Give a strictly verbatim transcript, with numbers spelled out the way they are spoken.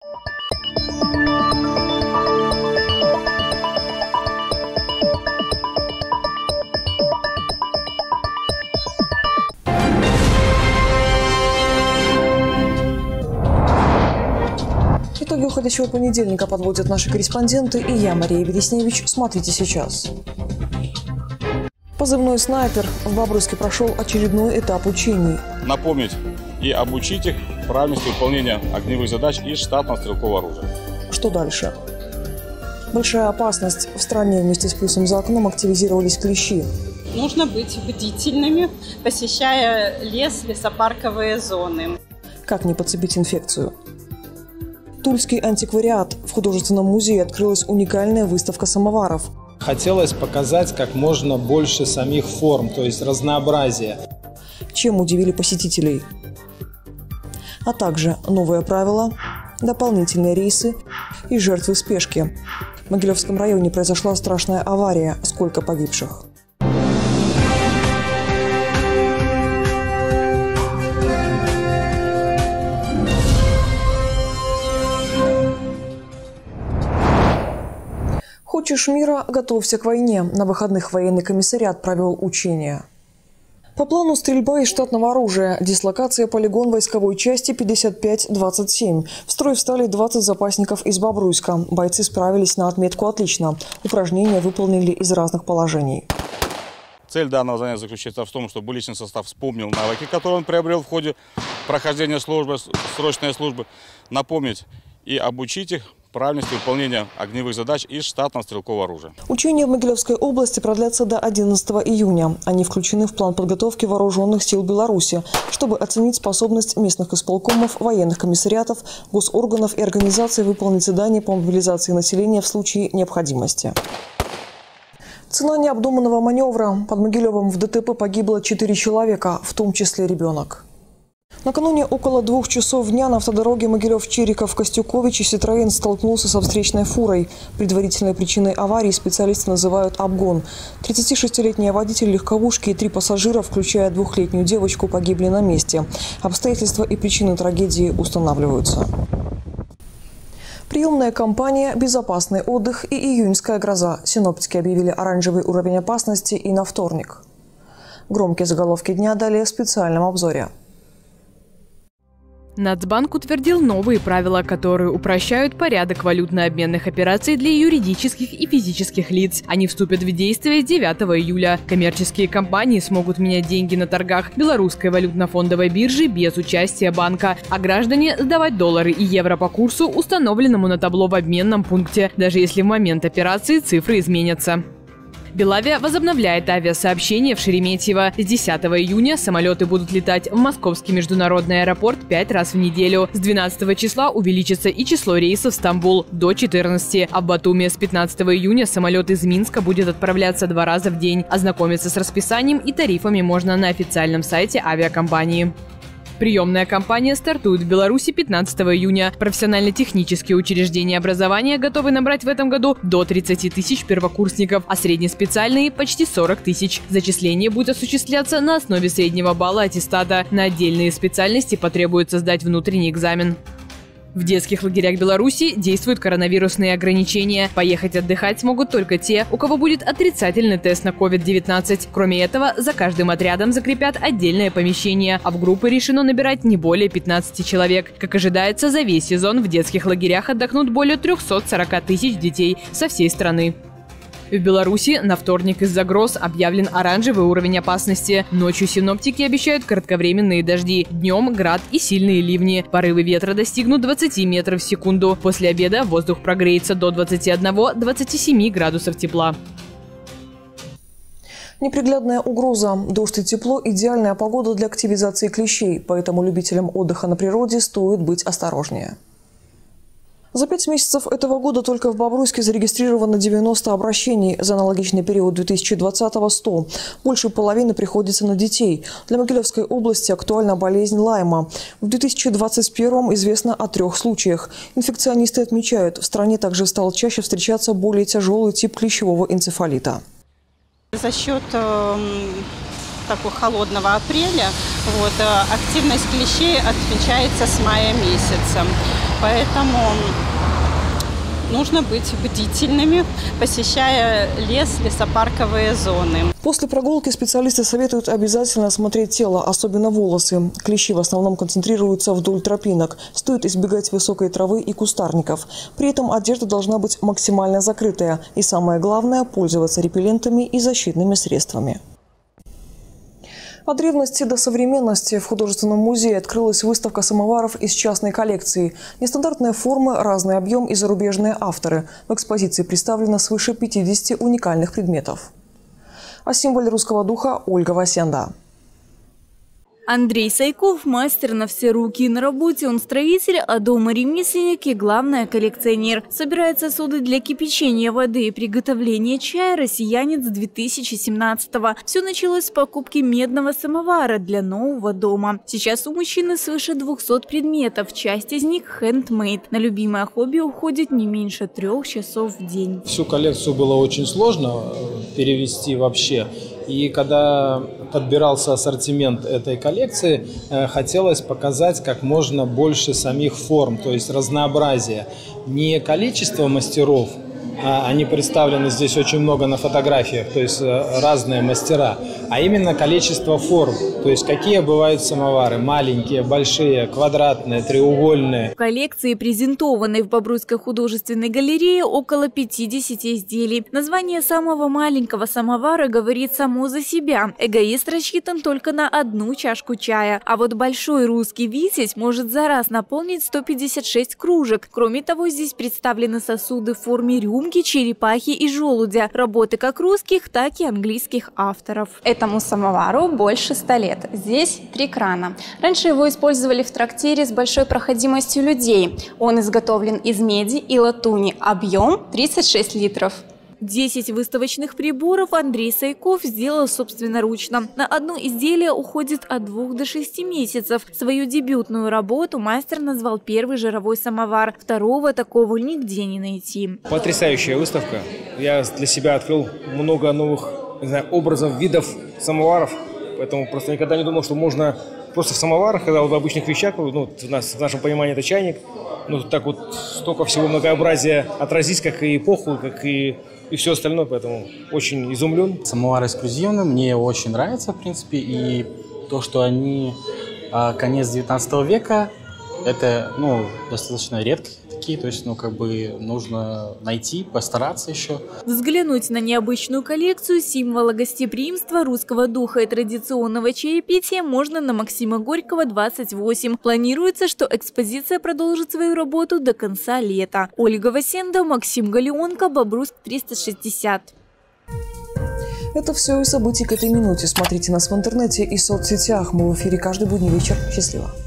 Итоги уходящего понедельника подводят наши корреспонденты и я, Мария Бересневич. Смотрите сейчас. Позывной «Снайпер» в Бобруйске прошел очередной этап учений. Напомнить и обучить их правильности выполнения огневых задач из штатного стрелкового оружия. Что дальше? Большая опасность. В стране вместе с плюсом за окном активизировались клещи. Нужно быть бдительными, посещая лес, лесопарковые зоны. Как не подцепить инфекцию? Тульский антиквариат. В художественном музее открылась уникальная выставка самоваров. Хотелось показать как можно больше самих форм, то есть разнообразие. Чем удивили посетителей? А также новые правила, дополнительные рейсы и жертвы спешки. В Могилевском районе произошла страшная авария. Сколько погибших? Хочешь мира – готовься к войне. На выходных военный комиссариат провел учения. По плану стрельба из штатного оружия. Дислокация полигон войсковой части пятьдесят пять двадцать семь. В строй встали двадцать запасников из Бобруйска. Бойцы справились на отметку отлично. Упражнения выполнили из разных положений. Цель данного занятия заключается в том, чтобы личный состав вспомнил навыки, которые он приобрел в ходе прохождения службы, срочной службы, напомнить и обучить их правильности выполнения огневых задач из штатного стрелкового оружия. Учения в Могилевской области продлятся до одиннадцатого июня. Они включены в план подготовки вооруженных сил Беларуси, чтобы оценить способность местных исполкомов, военных комиссариатов, госорганов и организаций выполнить задания по мобилизации населения в случае необходимости. Цена необдуманного маневра. Под Могилевым в ДТП погибло четыре человека, в том числе ребенок. Накануне около двух часов дня на автодороге Могилев-Чериков-Костюковичи Ситроен столкнулся со встречной фурой. Предварительной причиной аварии специалисты называют обгон. тридцатишестилетний водитель легковушки и три пассажира, включая двухлетнюю девочку, погибли на месте. Обстоятельства и причины трагедии устанавливаются. Приемная кампания, безопасный отдых и июньская гроза. Синоптики объявили оранжевый уровень опасности и на вторник. Громкие заголовки дня далее в специальном обзоре. Нацбанк утвердил новые правила, которые упрощают порядок валютно-обменных операций для юридических и физических лиц. Они вступят в действие девятого июля. Коммерческие компании смогут менять деньги на торгах Белорусской валютно-фондовой биржи без участия банка, а граждане сдавать доллары и евро по курсу, установленному на табло в обменном пункте, даже если в момент операции цифры изменятся. Белавия возобновляет авиасообщение в Шереметьево. С десятого июня самолеты будут летать в Московский международный аэропорт пять раз в неделю. С двенадцатого числа увеличится и число рейсов в Стамбул до четырнадцати. А в Батуми с пятнадцатого июня самолет из Минска будет отправляться два раза в день. Ознакомиться с расписанием и тарифами можно на официальном сайте авиакомпании. Приемная кампания стартует в Беларуси пятнадцатого июня. Профессионально-технические учреждения образования готовы набрать в этом году до тридцати тысяч первокурсников, а среднеспециальные – почти сорок тысяч. Зачисление будет осуществляться на основе среднего балла аттестата. На отдельные специальности потребуется сдать внутренний экзамен. В детских лагерях Беларуси действуют коронавирусные ограничения. Поехать отдыхать смогут только те, у кого будет отрицательный тест на ковид девятнадцать. Кроме этого, за каждым отрядом закрепят отдельное помещение, а в группы решено набирать не более пятнадцати человек. Как ожидается, за весь сезон в детских лагерях отдохнут более трёхсот сорока тысяч детей со всей страны. В Беларуси на вторник из-за гроз объявлен оранжевый уровень опасности. Ночью синоптики обещают кратковременные дожди. Днем град и сильные ливни. Порывы ветра достигнут двадцати метров в секунду. После обеда воздух прогреется до двадцати одного — двадцати семи градусов тепла. Неприглядная угроза. Дождь и тепло – идеальная погода для активизации клещей. Поэтому любителям отдыха на природе стоит быть осторожнее. За пять месяцев этого года только в Бобруйске зарегистрировано девяносто обращений, за аналогичный период две тысячи двадцатого – сто. Больше половины приходится на детей. Для Могилевской области актуальна болезнь Лайма. В две тысячи двадцать первом известно о трех случаях. Инфекционисты отмечают, в стране также стал чаще встречаться более тяжелый тип клещевого энцефалита. За счет э, такого холодного апреля вот, активность клещей отмечается с мая месяца. Поэтому нужно быть бдительными, посещая лес, лесопарковые зоны. После прогулки специалисты советуют обязательно осмотреть тело, особенно волосы. Клещи в основном концентрируются вдоль тропинок. Стоит избегать высокой травы и кустарников. При этом одежда должна быть максимально закрытая. И самое главное – пользоваться репеллентами и защитными средствами. От древности до современности в художественном музее открылась выставка самоваров из частной коллекции. Нестандартные формы, разный объем и зарубежные авторы. В экспозиции представлено свыше пятидесяти уникальных предметов. О символе русского духа Ольга Васенда. Андрей Сайков – мастер на все руки. На работе он строитель, а дома ремесленник и, главное, коллекционер. Собирает сосуды для кипячения воды и приготовления чая россиянец две тысячи семнадцатого. Все началось с покупки медного самовара для нового дома. Сейчас у мужчины свыше двухсот предметов, часть из них хендмейд. На любимое хобби уходит не меньше трех часов в день. Всю коллекцию было очень сложно перевести вообще. И когда подбирался ассортимент этой коллекции, хотелось показать как можно больше самих форм, то есть разнообразие. Не количество мастеров, они представлены здесь очень много на фотографиях, то есть разные мастера, а именно количество форм, то есть какие бывают самовары: маленькие, большие, квадратные, треугольные. В коллекции, презентованной в Бобруйской художественной галерее, около пятидесяти изделий. Название самого маленького самовара говорит само за себя. Эгоист рассчитан только на одну чашку чая, а вот большой русский витязь может за раз наполнить сто пятьдесят шесть кружек. Кроме того, здесь представлены сосуды в форме рюмки, черепахи и желудя. Работы как русских, так и английских авторов. Этому самовару больше ста лет. Здесь три крана. Раньше его использовали в трактире с большой проходимостью людей. Он изготовлен из меди и латуни. Объем тридцать шесть литров. десять выставочных приборов Андрей Сайков сделал собственноручно. На одно изделие уходит от двух до шести месяцев. Свою дебютную работу мастер назвал «Первый жировой самовар». Второго такого нигде не найти. Потрясающая выставка. Я для себя открыл много новых, не знаю, образов, видов самоваров. Поэтому просто никогда не думал, что можно просто в самоварах, когда вот в обычных вещах, ну, в, нас, в нашем понимании это чайник, ну, так вот столько всего многообразия отразить, как и эпоху, как и, и все остальное, поэтому очень изумлен. Самовар эксклюзивный, мне очень нравится, в принципе, и то, что они а, конец девятнадцатого века, это, ну, достаточно редкие такие, то есть, ну, как бы нужно найти, постараться еще. Взглянуть на необычную коллекцию символа гостеприимства, русского духа и традиционного чаепития можно на Максима Горького, двадцать восемь. Планируется, что экспозиция продолжит свою работу до конца лета. Ольга Васенда, Максим Галеонко, Бобруйск триста шестьдесят. Это все и события к этой минуте. Смотрите нас в интернете и соцсетях. Мы в эфире каждый будний вечер. Счастливо.